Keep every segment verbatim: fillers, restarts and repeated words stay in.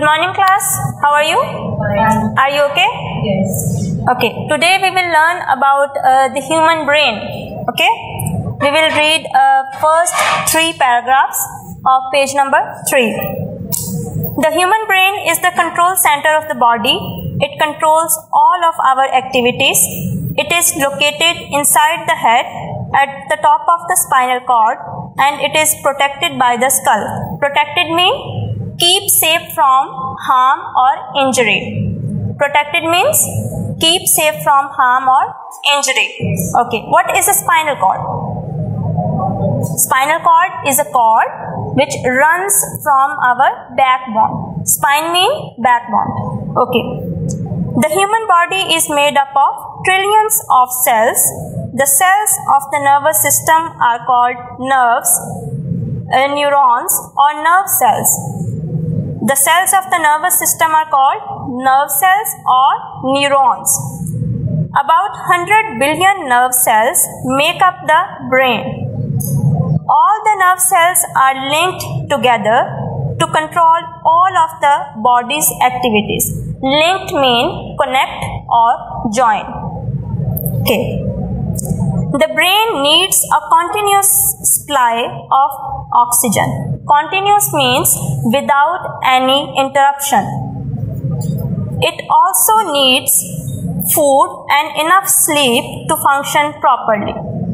morning class. How are you? Fine. Are you okay? Yes. Okay. Today we will learn about uh, the human brain. Okay. We will read uh, first three paragraphs of page number three. The human brain is the control center of the body. It controls all of our activities. It is located inside the head at the top of the spinal cord, and it is protected by the skull. Protected means keep safe from harm or injury. Protected means keep safe from harm or injury. Okay, what is a spinal cord? Spinal cord is a cord which runs from our backbone. Spine means backbone. Okay. The human body is made up of trillions of cells. The cells of the nervous system are called nerves, uh, neurons or nerve cells. The cells of the nervous system are called nerve cells or neurons. About one hundred billion nerve cells make up the brain. All the nerve cells are linked together to control all of the body's activities. Linked mean connect or join. Okay. The brain needs a continuous supply of oxygen. Continuous means without any interruption. It also needs food and enough sleep to function properly.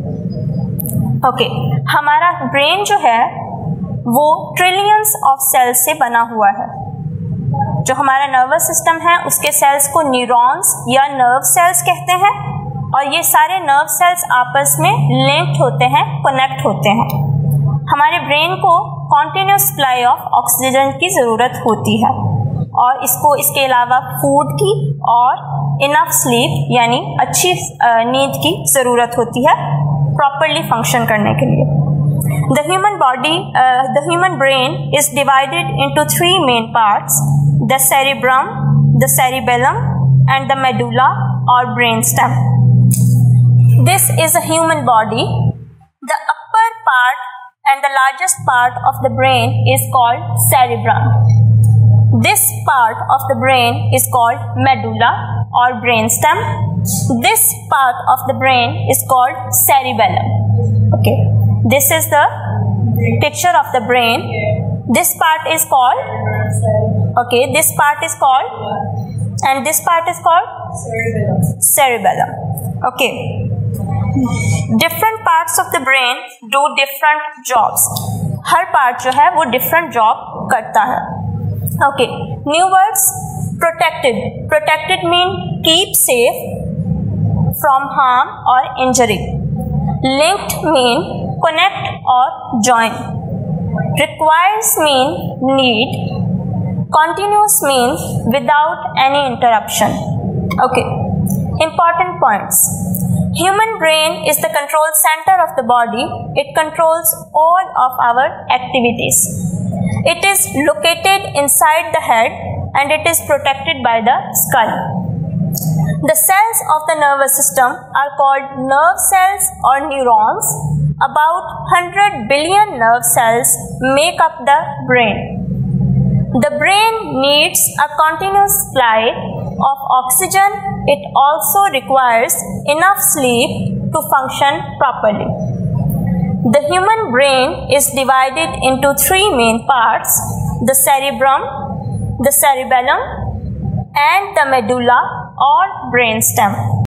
Okay, हमारा brain जो है वो trillions of sales से बना हुआ है. जो हमारा नर्वस सिस्टम है उसके सेल्स को न्यूरॉन्स या नर्व सेल्स कहते हैं, और ये सारे नर्व सेल्स आपस में लिंक्ड होते हैं, कनेक्ट होते हैं. हमारे ब्रेन को कॉन्टिन्यूस सप्लाई ऑफ ऑक्सीजन की ज़रूरत होती है, और इसको इसके अलावा फूड की और इनफ स्लीप यानी अच्छी नींद की ज़रूरत होती है प्रॉपरली फंक्शन करने के लिए. The human body the human brain is divided into three main parts: the cerebrum, the cerebellum and the medulla और brain stem. This is a human body. The upper part and the largest part of the brain is called cerebrum. This part of the brain is called medulla or brainstem. This part of the brain is called cerebellum. Okay, this is the picture of the brain. This part is called, okay, this part is called, and this part is called cerebellum. Cerebellum. Okay. Different parts of the brain do different jobs. हर part जो है वो different job करता है. Okay. New words: protected. Protected mean keep safe from harm or injury. Linked mean connect or join. Requires mean need. Continuous mean without any interruption. Okay. Important points. Human brain is the control center of the body. It controls all of our activities. It is located inside the head and it is protected by the skull. The cells of the nervous system are called nerve cells or neurons. About one hundred billion nerve cells make up the brain. The brain needs a continuous supply of oxygen. It also requires enough sleep to function properly. The human brain is divided into three main parts: the cerebrum, the cerebellum, and the medulla or brainstem.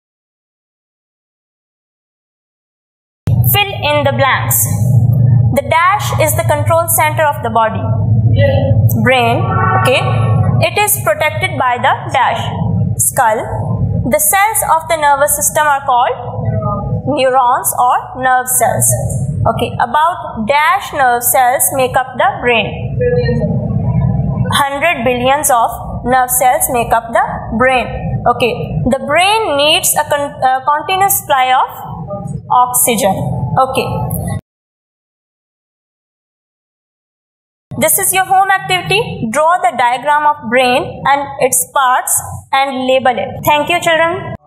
Fill in the blanks. The dash is the control center of the body. Brain, okay. It is protected by the dash. Skull. The cells of the nervous system are called neurons or nerve cells. Okay, about dash nerve cells make up the brain. one hundred billions of nerve cells make up the brain. Okay, the brain needs a, con a continuous supply of oxygen. Okay. This is your home activity. Draw the diagram of brain and its parts and label it. Thank you, children.